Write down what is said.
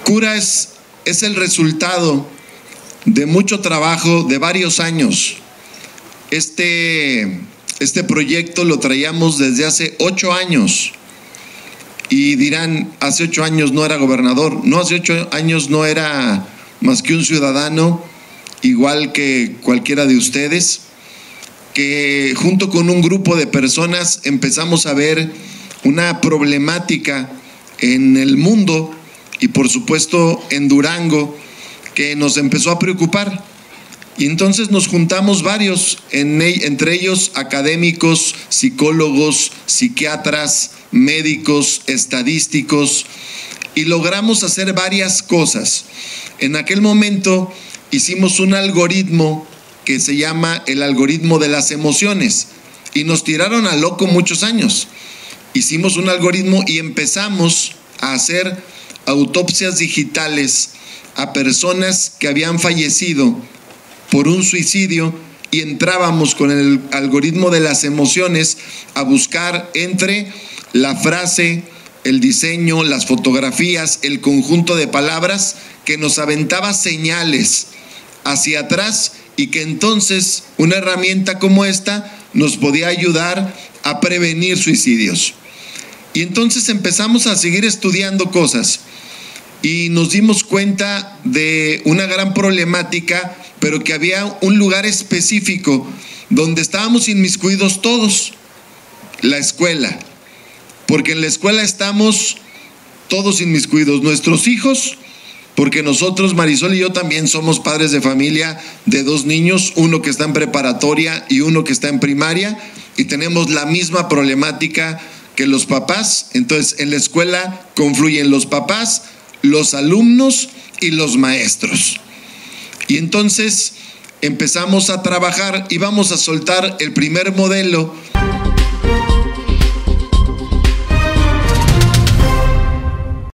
Cura es el resultado de mucho trabajo de varios años. Este proyecto lo traíamos desde hace 8 años. Y dirán, hace 8 años no era gobernador. No, hace 8 años no era más que un ciudadano, igual que cualquiera de ustedes, que junto con un grupo de personas empezamos a ver una problemática en el mundo y por supuesto en Durango que nos empezó a preocupar. Y entonces nos juntamos varios, entre ellos académicos, psicólogos, psiquiatras, médicos, estadísticos, y logramos hacer varias cosas. En aquel momento hicimos un algoritmo que se llama el algoritmo de las emociones, y nos tiraron a loco muchos años. Hicimos un algoritmo y empezamos a hacer autopsias digitales a personas que habían fallecido por un suicidio, y entrábamos con el algoritmo de las emociones a buscar entre la frase, el diseño, las fotografías, el conjunto de palabras que nos aventaba señales hacia atrás, y que entonces una herramienta como esta nos podía ayudar a prevenir suicidios. Y entonces empezamos a seguir estudiando cosas y nos dimos cuenta de una gran problemática, pero que había un lugar específico donde estábamos inmiscuidos todos: la escuela. Porque en la escuela estamos todos inmiscuidos, nuestros hijos, porque nosotros, Marisol y yo, también somos padres de familia de 2 niños, uno que está en preparatoria y uno que está en primaria, y tenemos la misma problemática que los papás. Entonces, en la escuela confluyen los papás, los alumnos y los maestros. Y entonces empezamos a trabajar y vamos a soltar el primer modelo